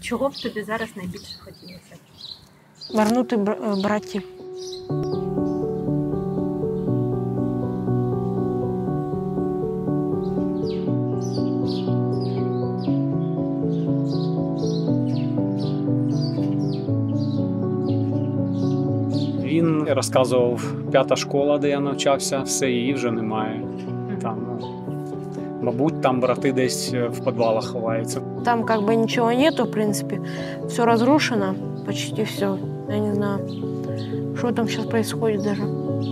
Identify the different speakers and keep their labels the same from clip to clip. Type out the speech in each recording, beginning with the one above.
Speaker 1: Чого б тобі зараз найбільше хотілося?
Speaker 2: Вернути братів.
Speaker 3: Він розказував, 5-та школа, де я навчався, все, її вже немає. Там, мабуть, там брати десь в підвалах ховаються.
Speaker 2: Там как бы ничего нету, в принципе. Все разрушено, почти все. Я не знаю, что там сейчас происходит даже.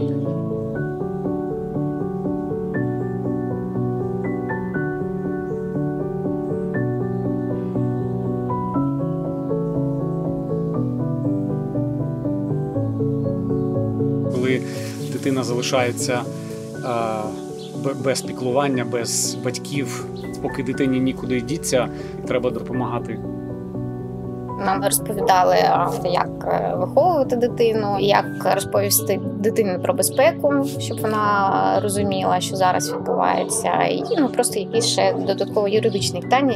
Speaker 3: Коли дитина залишається без піклування, без батьків, поки дитині нікуди діться, треба допомагати.
Speaker 4: Нам розповідали, як виховувати дитину, як розповісти дитині про безпеку, щоб вона розуміла, що зараз відбувається, і просто якісь ще додатково юридичні питання.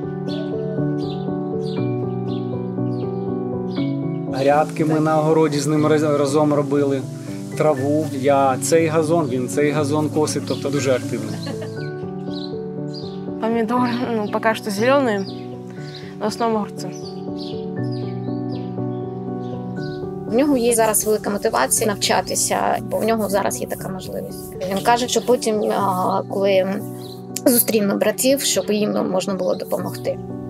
Speaker 3: Грядки ми на огороді з ним разом робили, траву. Я цей газон, він цей газон косить, тобто дуже активно.
Speaker 2: Помидоры, пока что зеленые, в основном огурцы.
Speaker 4: В нього є зараз велика мотивація навчатися, бо в нього зараз є така можливість. Він каже, що потім, коли зустріне братів, щоб їм можна було допомогти.